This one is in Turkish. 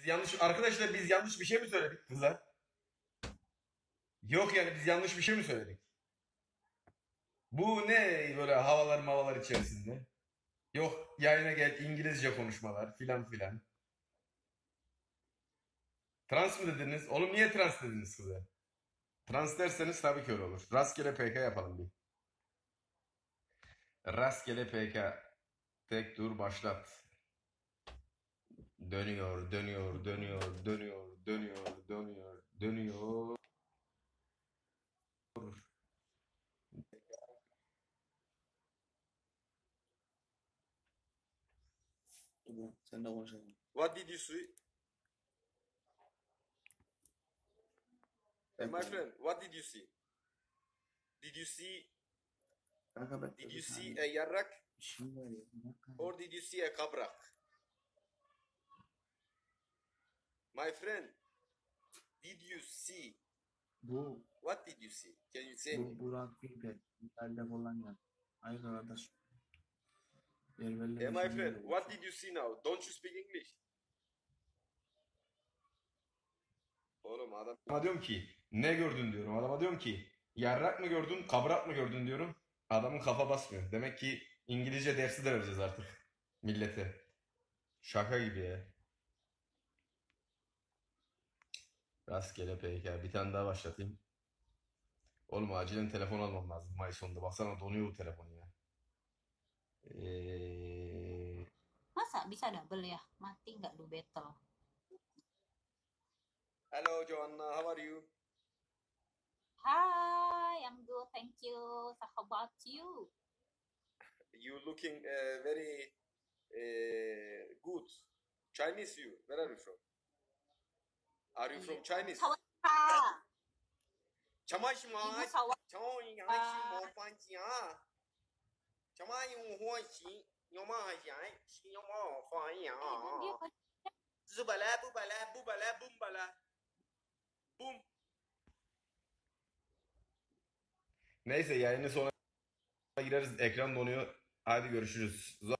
yanlış arkadaşlar biz yanlış bir şey mi söyledik kızlar? Yok yani biz yanlış bir şey mi söyledik? Bu ne böyle havalar içerisinde? Yok yayına gel İngilizce konuşmalar filan filan. Trans mı dediniz? Oğlum niye trans dediniz kıza? Trans derseniz tabii ki öyle olur. Rastgele PK yapalım bir. Rastgele PK. Tek dur başlat. Dönüyor, dönüyor, dönüyor, dönüyor, dönüyor, dönüyor, dönüyor. Sen de konuşalım. What did you see? Hey my friend, what did you see? Did you see? Did you see a yarrak? Or did you see a kabrak? My friend, did you see? Bu What did you see? Can you say me? Burak Bilge. İtalya Polonya. Hayır arkadaş. Hey my friend, what did you see now? Don't you speak English? Oğlum adama diyorum ki ne gördün diyorum. Adama diyorum ki yarrak mı gördün, kabrak mı gördün diyorum. Adamın kafa basmıyor. Demek ki İngilizce dersi de vereceğiz artık millete. Şaka gibi ya. Rastgele PK. Bir tane daha başlatayım. Oğlum acilen telefon almam lazım May sonunda. Baksana donuyor bu telefon ya. Masa bisa double ya? Mati nggak lu battle? Hello Joanna, how are you? Hi, I'm good, thank you. So how about you? You looking very good. Chinese you. Where are you from? Are you from Chinese? สวัสดีค่ะชมาชิมาอิบุสวัสดีช่องยังชิมอฟันจีอาชมาอยู่หัวชิยอมาใหญ่ชิยอมาฟันยา dia Zubala bubala bubala bumbala bum. Neyse yayının sonuna gireriz. Ekran donuyor. Hadi görüşürüz.